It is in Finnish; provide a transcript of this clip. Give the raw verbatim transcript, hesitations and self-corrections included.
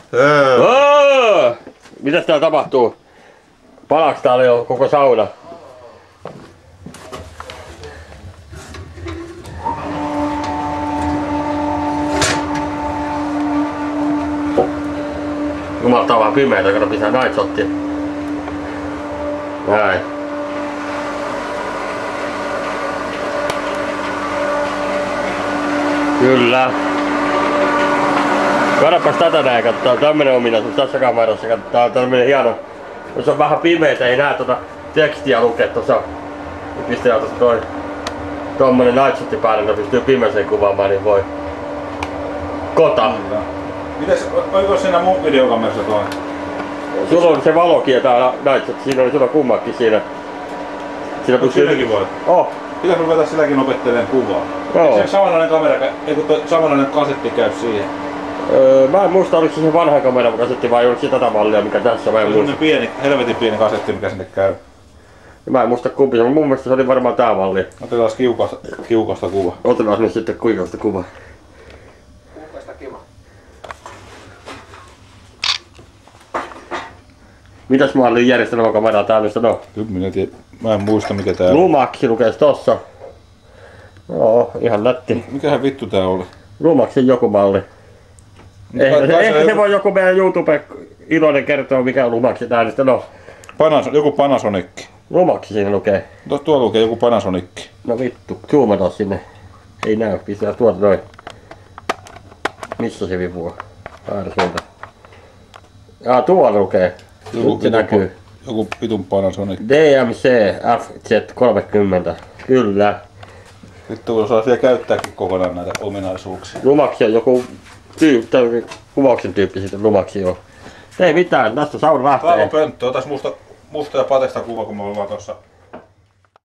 Oh! Mitäs täällä tapahtuu? Palaaks täällä jo koko sauna? Jumalta on vähän pimeätä, kato pitää night shottia. Näin. Kyllä. Katsopas tätä näin, katsotaan tämmönen ominaisuus tässä kamerassa, katsotaan tämmönen hieno. Jos on vähän pimeitä, ei näe tuota tekstiä lukea tuossa. Pistetään tuossa toi tommonen night shotti päälle, että pystyy pimeeseen kuvaamaan, niin voi. Kota. Mites, oliko siinä mun videokamerassa toi? Sulla on se valokin täällä night shot, siinä oli sulla kummakin siinä. Siinä pystyy... Siinäkin voi? Oh. Pitäis ruveta silläkin opettelemaan kuvaa. Joo. Se samanlainen kamera, eiku toi samanlainen kasetti käy siihen. Öö, mä en muista oliko se se vanha kamera kasetti vai oliko se tätä mallia mikä tässä, mä en muista. Se pieni, helvetin pieni kasetti mikä sinne käy. Mä en muista kumpi se, mun mielestä se oli varmaan tää malli. Otetaan kiukasta, kiukasta kuva. Otetaan nyt sitten kiukasta kuva. Kiukasta kiva. Mitäs mallin järjestelmäkameraa tää nyt sanoo? Kyllä minä tiedän. Mä en muista mikä tää on. Lumaxi lukees tossa. Joo, ihan nätti. Mikähän vittu tää oli? Lumaxin joku malli. Ehkä, se, ehkä joku... se voi joku meidän YouTube iloinen kertoa mikä on Lumaxi tää nyt no. Panas, joku Panasonic. Lumaxi siinä lukee. Tuo, tuo lukee joku Panasonic. No vittu, zoomataan sinne. Ei näy, pistää tuolta noin. Missä se vipu on? Aina suunta. Jaa, tuolla lukee. Joku, se näkyy. Joku vitun Panasonic. D M C F Z kolmekymmentä. Kyllä. Vittu, jos osaa vielä käyttääkin kokonaan näitä ominaisuuksia. Lumaxi on joku tyyppi, kuvauksen tyyppi sitten Lumaxi on. Ei mitään, tästä sauna lähtee. Täällä on pönttö, otas musta, musta ja patesta kuva kun me ollaan tuossa